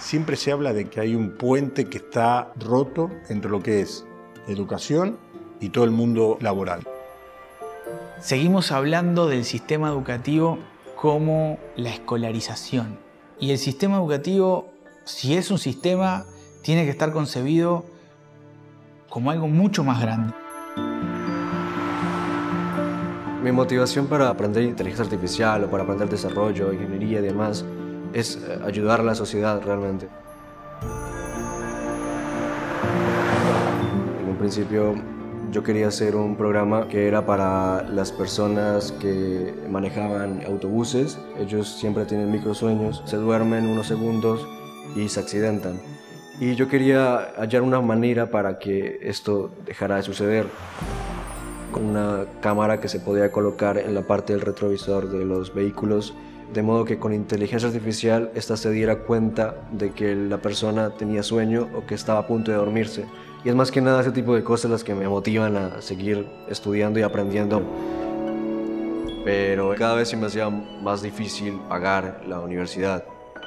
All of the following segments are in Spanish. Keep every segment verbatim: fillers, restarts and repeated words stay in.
Siempre se habla de que hay un puente que está roto entre lo que es educación y todo el mundo laboral. Seguimos hablando del sistema educativo como la escolarización. Y el sistema educativo, si es un sistema, tiene que estar concebido como algo mucho más grande. Mi motivación para aprender inteligencia artificial o para aprender desarrollo, ingeniería y demás es ayudar a la sociedad realmente. En un principio yo quería hacer un programa que era para las personas que manejaban autobuses. Ellos siempre tienen microsueños, se duermen unos segundos y se accidentan. Y yo quería hallar una manera para que esto dejara de suceder, con una cámara que se podía colocar en la parte del retrovisor de los vehículos, de modo que con inteligencia artificial esta se diera cuenta de que la persona tenía sueño o que estaba a punto de dormirse. Y es más que nada ese tipo de cosas las que me motivan a seguir estudiando y aprendiendo. Pero cada vez se me hacía más difícil pagar la universidad.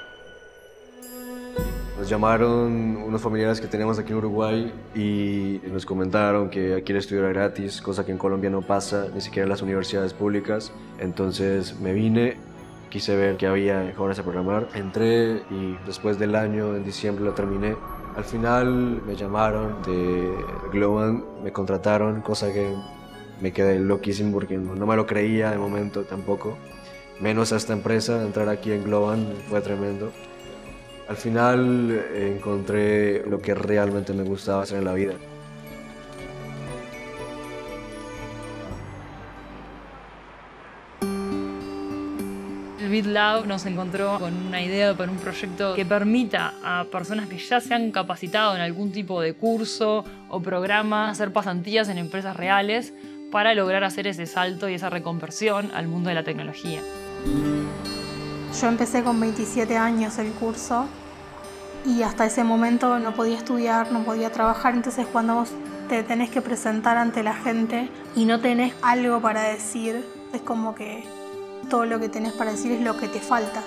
Nos llamaron unos familiares que tenemos aquí en Uruguay y nos comentaron que aquí el estudio era gratis, cosa que en Colombia no pasa, ni siquiera en las universidades públicas. Entonces me vine, quise ver qué había en Jóvenes a Programar. Entré y después del año, en diciembre, lo terminé. Al final me llamaron de Globant, me contrataron, cosa que me quedé loquísimo porque no me lo creía de momento tampoco. Menos a esta empresa, entrar aquí en Globant fue tremendo. Al final eh, encontré lo que realmente me gustaba hacer en la vida. El BitLab nos encontró con una idea para un proyecto que permita a personas que ya se han capacitado en algún tipo de curso o programa hacer pasantías en empresas reales para lograr hacer ese salto y esa reconversión al mundo de la tecnología. Yo empecé con veintisiete años el curso y hasta ese momento no podía estudiar, no podía trabajar, entonces cuando vos te tenés que presentar ante la gente y no tenés algo para decir, es como que todo lo que tenés para decir es lo que te falta.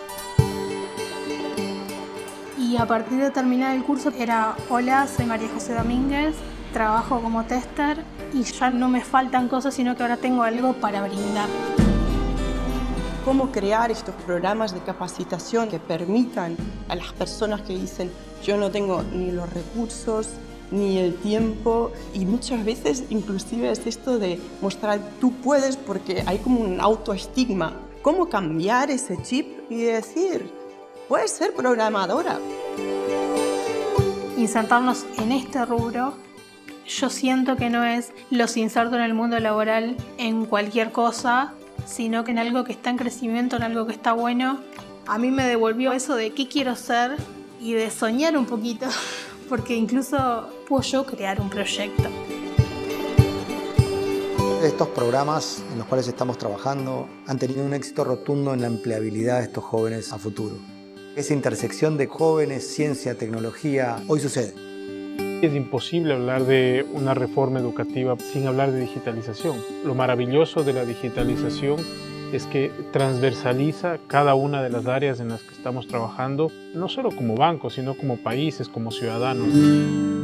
Y a partir de terminar el curso era: hola, soy María José Domínguez, trabajo como tester y ya no me faltan cosas, sino que ahora tengo algo para brindar. Cómo crear estos programas de capacitación que permitan a las personas que dicen yo no tengo ni los recursos ni el tiempo, y muchas veces inclusive es esto de mostrar tú puedes, porque hay como un autoestigma. Cómo cambiar ese chip y decir puedes ser programadora. Insertarnos en este rubro, yo siento que no es los inserto en el mundo laboral en cualquier cosa, sino que en algo que está en crecimiento, en algo que está bueno. A mí me devolvió eso de qué quiero ser y de soñar un poquito, porque incluso puedo yo crear un proyecto. Estos programas en los cuales estamos trabajando han tenido un éxito rotundo en la empleabilidad de estos jóvenes a futuro. Esa intersección de jóvenes, ciencia, tecnología, hoy sucede. Es imposible hablar de una reforma educativa sin hablar de digitalización. Lo maravilloso de la digitalización es que transversaliza cada una de las áreas en las que estamos trabajando, no solo como banco, sino como países, como ciudadanos.